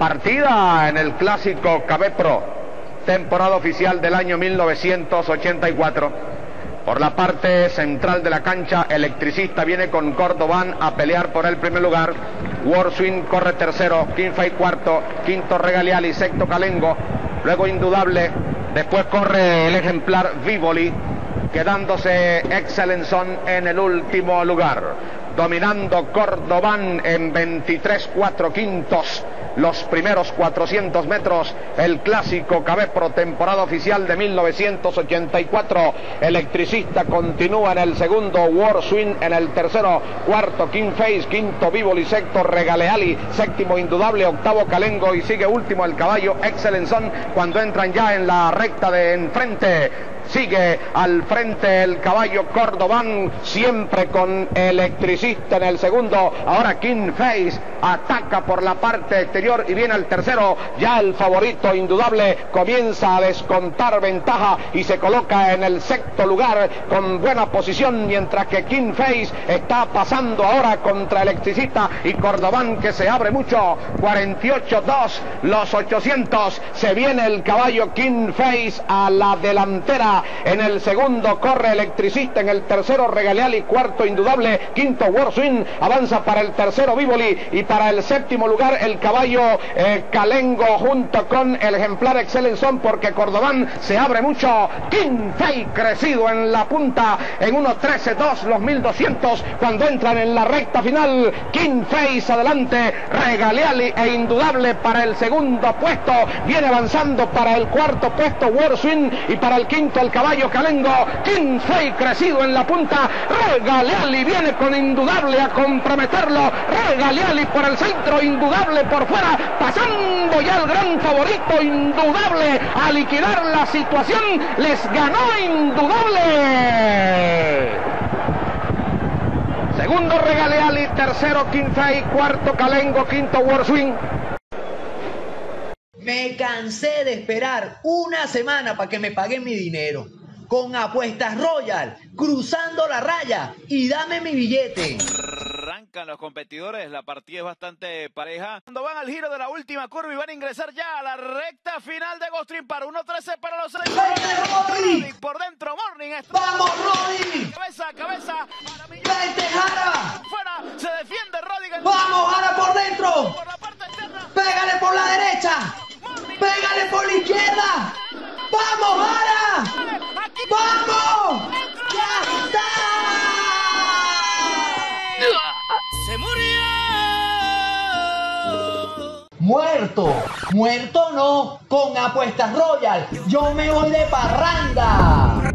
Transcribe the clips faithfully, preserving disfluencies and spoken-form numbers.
partida en el clásico Cabepro, temporada oficial del año mil novecientos ochenta y cuatro. Por la parte central de la cancha, Electricista viene con Cordobán a pelear por el primer lugar. Warswing corre tercero, Kinfei cuarto, quinto Regaleali, sexto Calengo, luego Indudable, después corre el ejemplar Vivoli, quedándose Excelenzón en el último lugar. Dominando Cordobán en veintitrés cuatro quintos los primeros cuatrocientos metros, el clásico Cabepro, temporada oficial de mil novecientos ochenta y cuatro. Electricista continúa en el segundo, Warswing en el tercero, cuarto Kinface, quinto Vivoli, sexto Regaleali, séptimo Indudable, octavo Calengo y sigue último el caballo Excelenzón cuando entran ya en la recta de enfrente. Sigue al frente el caballo Cordobán, siempre con Electricista en el segundo. Ahora Kinface ataca por la parte exterior y viene al tercero. Ya el favorito Indudable comienza a descontar ventaja y se coloca en el sexto lugar con buena posición, mientras que Kinface está pasando ahora contra Electricista y Cordobán, que se abre mucho. cuarenta y ocho dos los ochocientos. Se viene el caballo Kinface a la delantera. En el segundo corre Electricista, en el tercero Regaleali, cuarto Indudable, quinto Warswing, avanza para el tercero Vivoli y para el séptimo lugar el caballo eh, Calengo junto con el ejemplar Excelenzón, porque Cordobán se abre mucho. Kinfei crecido en la punta en uno trece dos los mil doscientos cuando entran en la recta final. Kinfei adelante, Regaleali e Indudable para el segundo puesto, viene avanzando para el cuarto puesto Warswing y para el quinto el caballo Calengo. Kinfei crecido en la punta, Regaleali viene con Indudable a comprometerlo. Regaleali por el centro, Indudable por fuera, pasando ya el gran favorito Indudable a liquidar la situación. Les ganó Indudable. Segundo Regaleali, tercero Kinfei, cuarto Calengo, quinto Warswing. Me cansé de esperar una semana para que me paguen mi dinero. Con Apuestas Royal, cruzando la raya y dame mi billete. Arrancan los competidores, la partida es bastante pareja. Cuando van al giro de la última curva y van a ingresar ya a la recta final de Gostrin para uno trece para los ¡Vente, por dentro, Morning. ¡Vamos, Roddy! Cabeza, cabeza. ¡Vente, Jara! Fuera, se defiende Rodigan. ¡Vamos, Jara, por dentro! Por la parte externa. ¡Pégale por la derecha! ¡Pégale por la izquierda! ¡Vamos, Jara! ¡Vamos! ¡Ya está! ¡Se murió! ¡Muerto! ¡Muerto no! Con Apuestas Royal, yo me voy de parranda.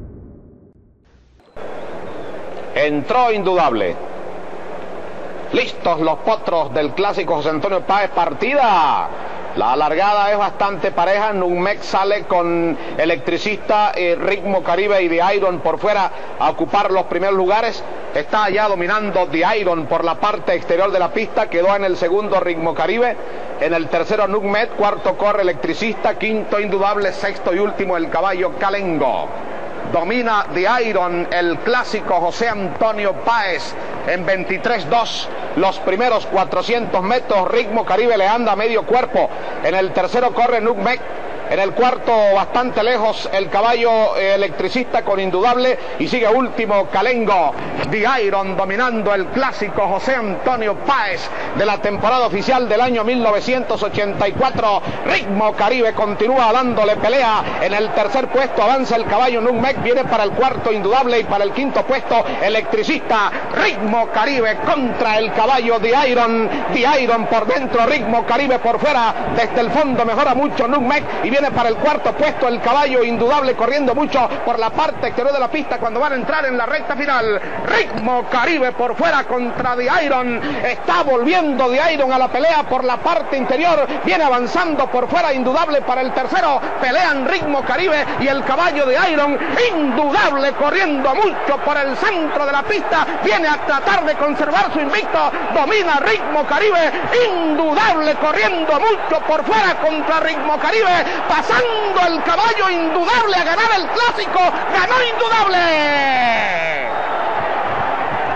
Entró Indudable. Listos los potros del clásico José Antonio Páez, partida. La largada es bastante pareja. Nutmeg sale con Electricista, eh, Ritmo Caribe y The Iron por fuera a ocupar los primeros lugares. Está ya dominando The Iron por la parte exterior de la pista. Quedó en el segundo Ritmo Caribe. En el tercero Nutmeg, cuarto corre Electricista, quinto Indudable, sexto y último el caballo Calengo. Domina The Iron, el clásico José Antonio Páez, en veintitrés dos los primeros cuatrocientos metros. Ritmo Caribe le anda a medio cuerpo. En el tercero corre Nutmeg. En el cuarto, bastante lejos, el caballo eh, Electricista con Indudable. Y sigue último Calengo. The Iron dominando el clásico José Antonio Páez de la temporada oficial del año mil novecientos ochenta y cuatro. Ritmo Caribe continúa dándole pelea. En el tercer puesto avanza el caballo Nutmeg. Viene para el cuarto Indudable y para el quinto puesto Electricista. Ritmo Caribe contra el caballo The Iron. The Iron por dentro, Ritmo Caribe por fuera. Desde el fondo mejora mucho Nutmeg y viene para el cuarto puesto el caballo Indudable corriendo mucho por la parte exterior de la pista cuando van a entrar en la recta final. Ritmo Caribe por fuera contra The Iron. Está volviendo The Iron a la pelea por la parte interior. Viene avanzando por fuera Indudable para el tercero. Pelean Ritmo Caribe y el caballo de Iron. Indudable corriendo mucho por el centro de la pista. Viene a tratar de conservar su invicto. Domina Ritmo Caribe. Indudable corriendo mucho por fuera contra Ritmo Caribe. Pasando el caballo Indudable a ganar el clásico. ¡Ganó Indudable!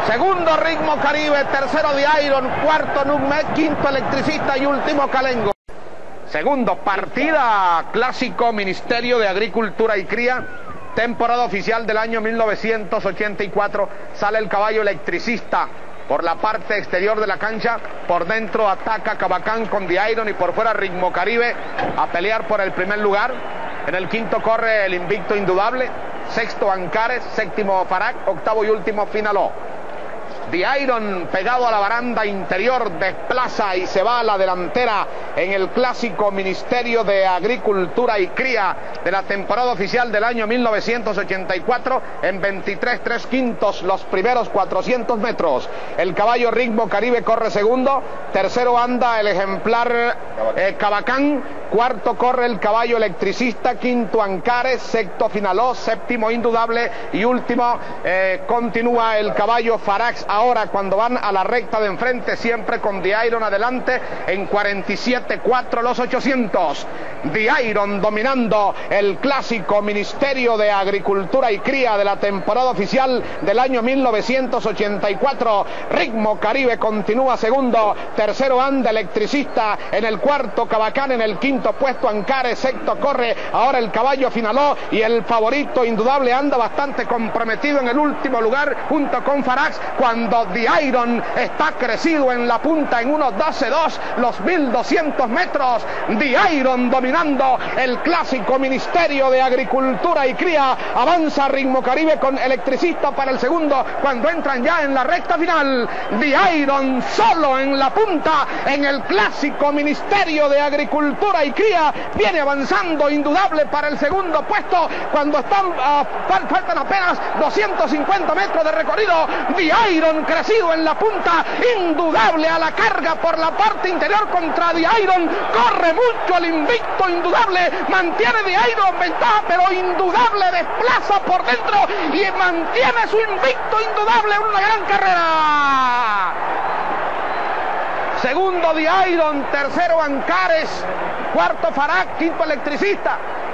Segundo Ritmo Caribe, tercero The Iron, cuarto Nutmeg, quinto Electricista y último Calengo. Segundo, partida clásico Ministerio de Agricultura y Cría, temporada oficial del año mil novecientos ochenta y cuatro. Sale el caballo Electricista por la parte exterior de la cancha, por dentro ataca Cavacán con The Iron y por fuera Ritmo Caribe a pelear por el primer lugar. En el quinto corre el invicto Indudable, sexto Ancares, séptimo Farac, octavo y último Finaló. The Iron pegado a la baranda interior desplaza y se va a la delantera en el clásico Ministerio de Agricultura y Cría de la temporada oficial del año mil novecientos ochenta y cuatro en veintitrés tres quintos los primeros cuatrocientos metros. El caballo Ritmo Caribe corre segundo, tercero anda el ejemplar eh, Cavacán, cuarto corre el caballo Electricista, quinto Ancares, sexto Finaló, séptimo Indudable y último eh, continúa el caballo Farax. Ahora cuando van a la recta de enfrente, siempre con The Iron adelante en cuarenta y siete cuatro los ochocientos. The Iron dominando el clásico Ministerio de Agricultura y Cría de la temporada oficial del año mil novecientos ochenta y cuatro. Ritmo Caribe continúa segundo, tercero anda Electricista, en el cuarto Cavacán, en el quinto puesto Ancares, sexto corre ahora el caballo Finaló y el favorito Indudable anda bastante comprometido en el último lugar junto con Farax, cuando The Iron está crecido en la punta en unos doce dos los mil doscientos metros. The Iron dominando el clásico Ministerio de Agricultura y Cría. Avanza Ritmo Caribe con Electricista para el segundo cuando entran ya en la recta final. The Iron solo en la punta en el clásico Ministerio de Agricultura y Cría. Viene avanzando Indudable para el segundo puesto cuando están uh, faltan apenas doscientos cincuenta metros de recorrido. The Iron crecido en la punta, Indudable a la carga por la parte interior contra The Iron. Corre mucho el invicto Indudable, mantiene The Iron ventaja, pero Indudable desplaza por dentro y mantiene su invicto Indudable en una gran carrera. Segundo The Iron, tercero Ancares, cuarto Farac, quinto Electricista.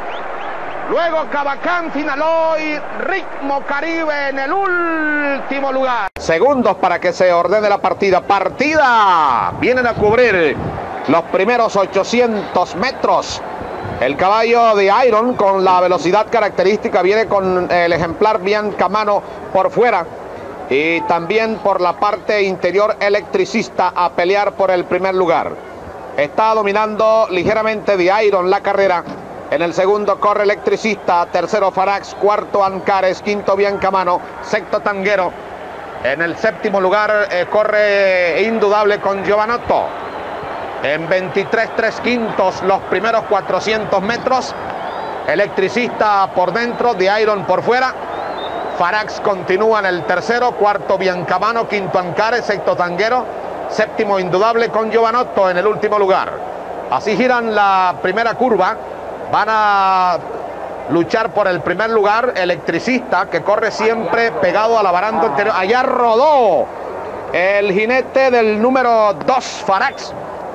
Luego Cavacán, Finaló y Ritmo Caribe en el último lugar. Segundos para que se ordene la partida. Partida. Vienen a cubrir los primeros ochocientos metros. El caballo de Iron con la velocidad característica viene con el ejemplar Biancamano por fuera. Y también por la parte interior Electricista a pelear por el primer lugar. Está dominando ligeramente The Iron la carrera. En el segundo corre Electricista, tercero Farax, cuarto Ancares, quinto Biancamano, sexto Tanguero. En el séptimo lugar eh, corre Indudable con Giovanotto. En veintitrés tres quintos los primeros cuatrocientos metros. Electricista por dentro, The Iron por fuera. Farax continúa en el tercero, cuarto Biancamano, quinto Ancares, sexto Tanguero, séptimo Indudable con Giovanotto en el último lugar. Así giran la primera curva. Van a luchar por el primer lugar Electricista, que corre siempre pegado a la baranda anterior. Allá rodó el jinete del número dos, Farax.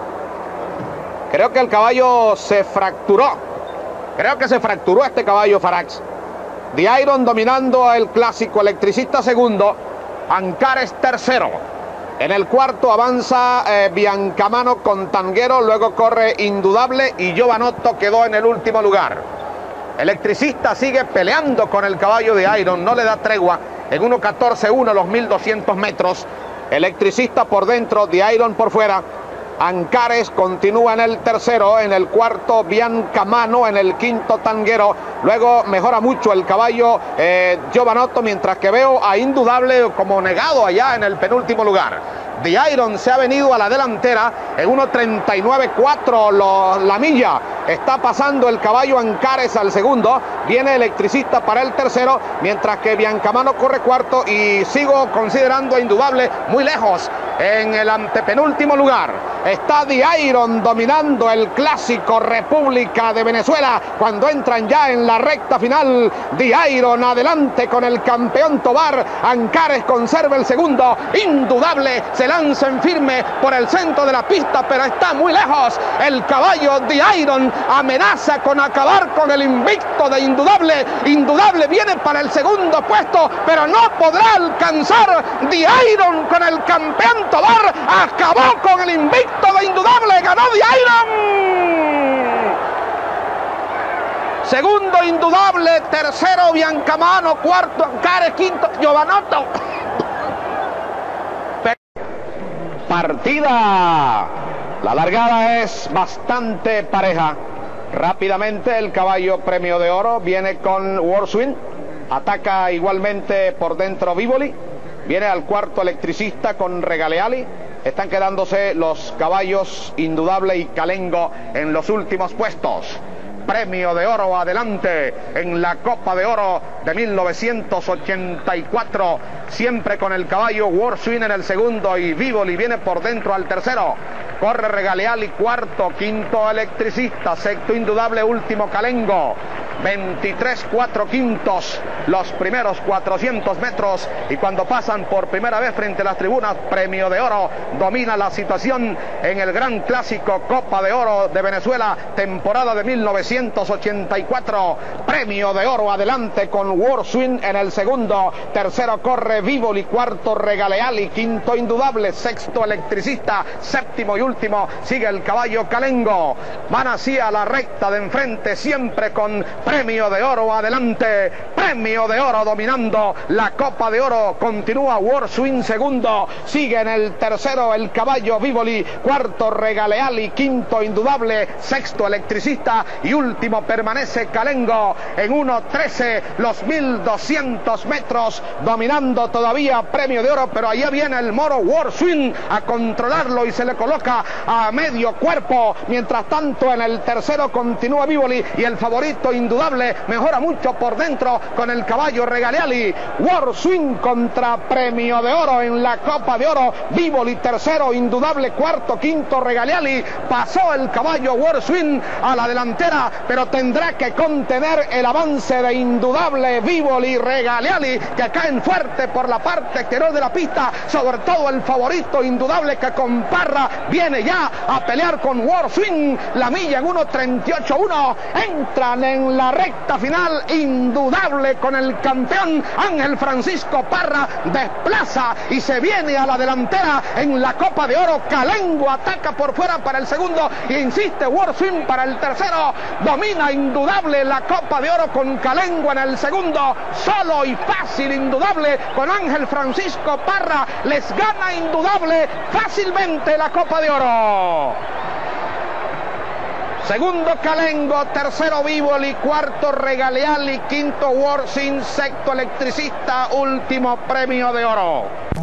Creo que el caballo se fracturó. Creo que se fracturó este caballo Farax. The Iron dominando el clásico, Electricista segundo, Ancares tercero. En el cuarto avanza eh, Biancamano con Tanguero, luego corre Indudable y Giovanotto quedó en el último lugar. Electricista sigue peleando con el caballo de Iron, no le da tregua en uno catorce uno los mil doscientos metros. Electricista por dentro, The Iron por fuera. Ancares continúa en el tercero, en el cuarto Biancamano, en el quinto Tanguero. Luego mejora mucho el caballo eh, Giovanotto, mientras que veo a Indudable como negado allá en el penúltimo lugar. The Iron se ha venido a la delantera en uno treinta y nueve cuatro la milla. Está pasando el caballo Ancares al segundo. Viene Electricista para el tercero, mientras que Biancamano corre cuarto y sigo considerando a Indudable muy lejos en el antepenúltimo lugar. Está The Iron dominando el clásico República de Venezuela cuando entran ya en la recta final. The Iron adelante con el campeón Tobar. Ancares conserva el segundo. Indudable, se lanza en firme por el centro de la pista, pero está muy lejos. El caballo The Iron amenaza con acabar con el invicto de Indudable. Indudable viene para el segundo puesto, pero no podrá alcanzar The Iron con el campeón Tobar. Acabó con el invicto de Indudable, ganó The Iron. Segundo Indudable, tercero Biancamano, cuarto Ancares, quinto Giovanotto. Partida. La largada es bastante pareja. Rápidamente el caballo Premio de Oro viene con Warswing. Ataca igualmente por dentro Vivoli. Viene al cuarto Electricista con Regaleali. Están quedándose los caballos Indudable y Calengo en los últimos puestos. Premio de Oro adelante en la Copa de Oro de mil novecientos ochenta y cuatro, siempre con el caballo Warswing en el segundo y Vivoli viene por dentro al tercero. Corre Regaleali, cuarto, quinto Electricista, sexto Indudable, último Calengo. veintitrés cuatro quintos los primeros cuatrocientos metros, y cuando pasan por primera vez frente a las tribunas, Premio de Oro domina la situación en el Gran Clásico Copa de Oro de Venezuela, temporada de mil novecientos ochenta y cuatro. Premio de Oro adelante con Warswing en el segundo, tercero corre Vivoli, cuarto Regaleali, quinto Indudable, sexto Electricista, séptimo y último sigue el caballo Calengo. Van así a la recta de enfrente, siempre con Premio de Oro adelante. Premio de Oro dominando la Copa de Oro. Continúa Warswing segundo. Sigue en el tercero el caballo Vivoli. Cuarto Regaleali. Quinto Indudable. Sexto Electricista. Y último permanece Calengo. En uno trece los mil doscientos metros. Dominando todavía Premio de Oro. Pero allá viene el moro Warswing a controlarlo y se le coloca a medio cuerpo. Mientras tanto en el tercero continúa Vivoli. Y el favorito Indudable mejora mucho por dentro con el caballo Regaleali. Warswing contra Premio de Oro en la Copa de Oro. Vivoli tercero, Indudable cuarto, quinto Regaleali. Pasó el caballo Warswing a la delantera, pero tendrá que contener el avance de Indudable, Vivoli y Regaleali, que caen fuerte por la parte exterior de la pista. Sobre todo el favorito Indudable, que con Parra viene ya a pelear con Warswing. La milla en uno treinta y ocho uno. Entran en la recta final. Indudable con el campeón Ángel Francisco Parra desplaza y se viene a la delantera en la Copa de Oro. Calengo ataca por fuera para el segundo e insiste Warswing para el tercero. Domina Indudable la Copa de Oro con Calengo en el segundo. Solo y fácil Indudable con Ángel Francisco Parra. Les gana Indudable fácilmente la Copa de Oro. Segundo Calengo, tercero Vivoli, cuarto Regaleali, quinto Warswing, sexto Electricista, último Premio de Oro.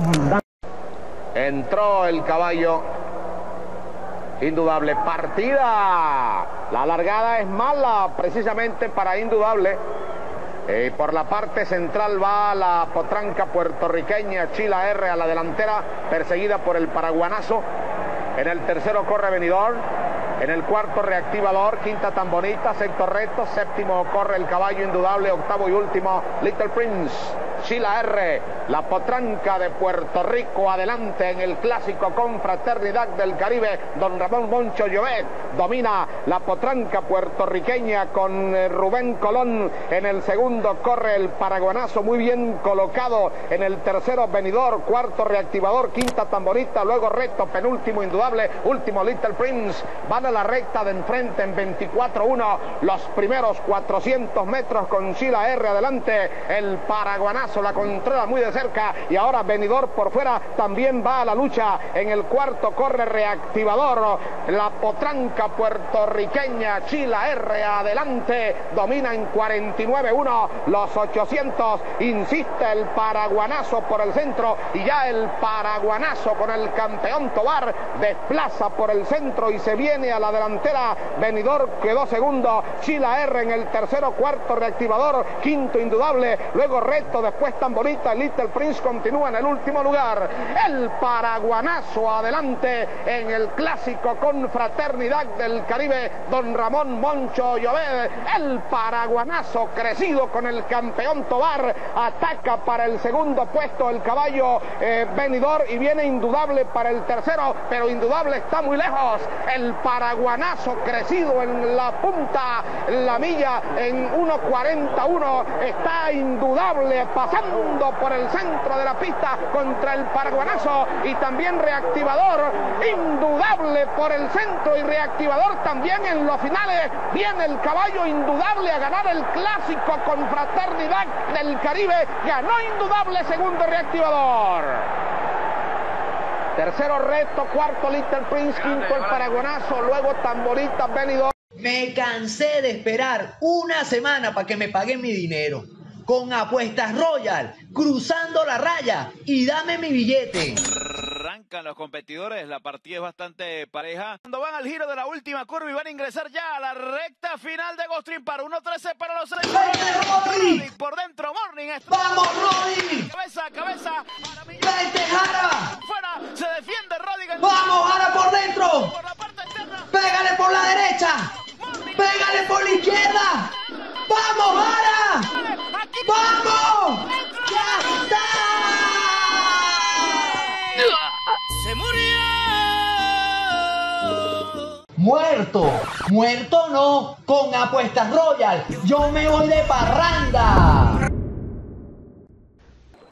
Entró el caballo Indudable. Partida. La largada es mala precisamente para Indudable. Eh, por la parte central va la potranca puertorriqueña Chila R a la delantera, perseguida por el paraguanazo. En el tercero corre Venidor. En el cuarto Reactivador, quinta Tan Bonita, sexto Reto, séptimo corre el caballo Indudable, octavo y último Little Prince. Chila R, la potranca de Puerto Rico, adelante en el clásico Confraternidad del Caribe. Don Ramón Moncho Llobet domina la potranca puertorriqueña con eh, Rubén Colón. En el segundo corre el paraguanazo, muy bien colocado. En el tercero Venidor, cuarto Reactivador, quinta Tan Bonita, luego Reto, penúltimo Indudable, último Little Prince. Van a la recta de enfrente en veinticuatro uno los primeros cuatrocientos metros con Chila R adelante. El paraguanazo la controla muy de cerca y ahora Venidor por fuera también va a la lucha. En el cuarto corre Reactivador, la potranca puertorriqueña Chila R adelante, domina en cuarenta y nueve uno los ochocientos. Insiste el paraguanazo por el centro y ya el paraguanazo con el campeón Tobar desplaza por el centro y se viene a la delantera. Venidor quedó segundo, Chila R en el tercero, cuarto Reactivador, quinto Indudable, luego Reto, después después Tamborita, Little Prince continúa en el último lugar. El paraguanazo adelante en el clásico Confraternidad del Caribe, don Ramón Moncho Llobet. El paraguanazo crecido con el campeón Tobar, ataca para el segundo puesto el caballo eh, Benidorm y viene indudable para el tercero, pero indudable está muy lejos. El paraguanazo crecido en la punta, la milla en uno cuarenta y uno, está indudable pasando por el centro de la pista contra el paraguanazo, y también Reactivador, indudable por el centro, y Reactivador también en los finales. Viene el caballo indudable a ganar el clásico Confraternidad del Caribe, ganó indudable segundo Reactivador. Tercero Reto, cuarto Little Prince, quinto el paraguanazo, luego Tamborita, Benidorm. Me cansé de esperar una semana para que me paguen mi dinero. Con Apuestas Royal, cruzando la raya y dame mi billete. Arrancan los competidores, la partida es bastante pareja. Cuando van al giro de la última curva y van a ingresar ya a la recta final de Ghost Ring para uno trece para los seis. ¡Vente, por dentro, Morning. ¡Vamos, Roddy! Cabeza, cabeza. Para ¡Vente, Jara! Fuera, se defiende Rodigan. ¡Vamos, Jara, por dentro! Por la parte externa. ¡Pégale por la derecha! ¡Pégale por la izquierda! ¡Vamos, Jara! ¡Vamos! ¡Ya está! ¡Se murió! ¡Muerto! ¡Muerto no! Con Apuestas Royal, yo me voy de parranda.